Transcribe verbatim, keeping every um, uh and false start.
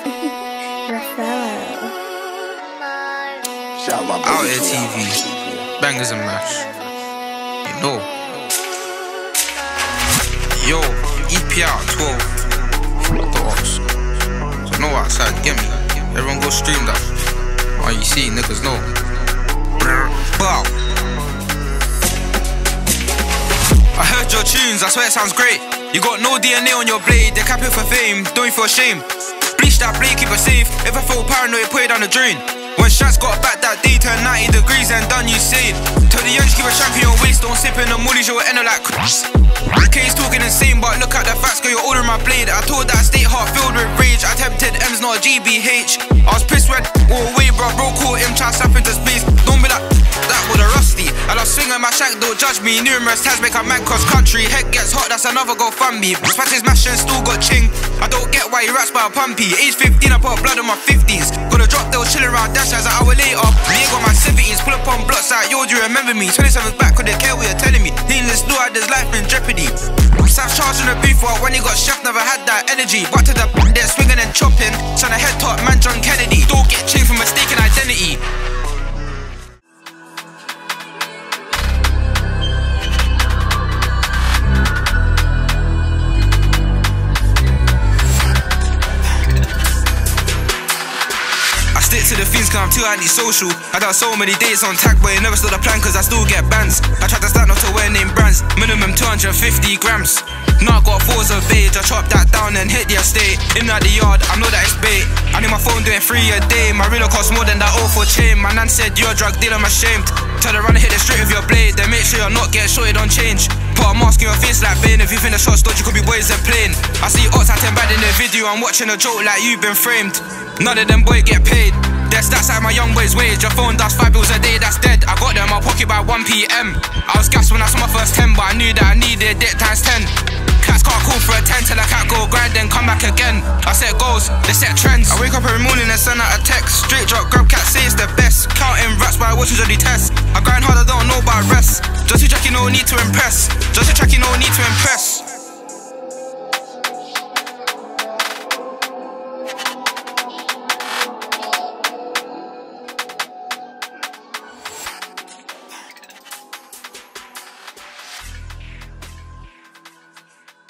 Out here T V, bangers and mash, you know. Yo, E P out twelve, the ops. So no outside, get me. Everyone go stream that. Oh, you see, niggas know. Bow. I heard your tunes, I swear it sounds great. You got no D N A on your blade, they're capping for fame, don't feel ashamed. Bleach that blade, keep it safe. If I feel paranoid, put it down the drain. When shots got back that day, turn ninety degrees and done, you say. Tell the youngs keep a shank in your waist, don't sip in the moolies, you'll end up like K's talking insane, but look at the facts, girl, you're ordering my blade. I told that state heart filled with rage. I tempted M's, not a G B H. I was pissed when all away, bro, bro, caught him, try slap into space. Don't be like that with a rusty. I love swinging my shank, don't judge me. Numerous times make a man cross country. Head gets hot, that's another GoFundMe. Smash his mash and still got ching. I don't get why he raps by a pumpy. Age fifteen, I put blood on my fifties. Got a drop, they was chilling around dash as an hour later. Me got my seventies, pull up on blocks like, yo, do you remember me? twenty-seven's back, could they care what you're telling me? Needless do had his life in jeopardy. South charging the beef for when he got chef, never had that energy. Back to the back there, swinging and chopping. Trying to head top, man John Kennedy. Don't get changed for mistaken identity. Stick to the things cause I'm too anti-social. I done so many dates on tag, but it never stood a plan cause I still get bans. I tried to stand up to wear name brands, minimum two hundred fifty grams. Now I got fours of age, I chop that down and hit the estate. In at the yard, I know that it's bait. I need my phone doing three a day. My reeler costs more than that all for chain. My nan said you're a drug dealer, I'm ashamed. Turn around and hit it straight with your blade. Then make sure you're not getting shorted on change. Put a mask in your face like Bane. If you think the shot's dodgy, could be boys and plain. I see odds acting bad in the video, I'm watching a joke like you've been framed. None of them boys get paid. Their stats like my young boy's wage. Your phone does five bills a day, that's dead. I got them in my pocket by one P M I was gassed when I saw my first ten, but I knew that I needed it times ten. Cats can't call for a ten till I can't go grind, then come back again. I set goals, they set trends. I wake up every morning and send out a text. Straight drop, grab cat, say it's the best. Counting rats by watching Jolly tests. I grind hard, I don't know about rest. Just to check, you no need to impress. Just to check, you no need to impress.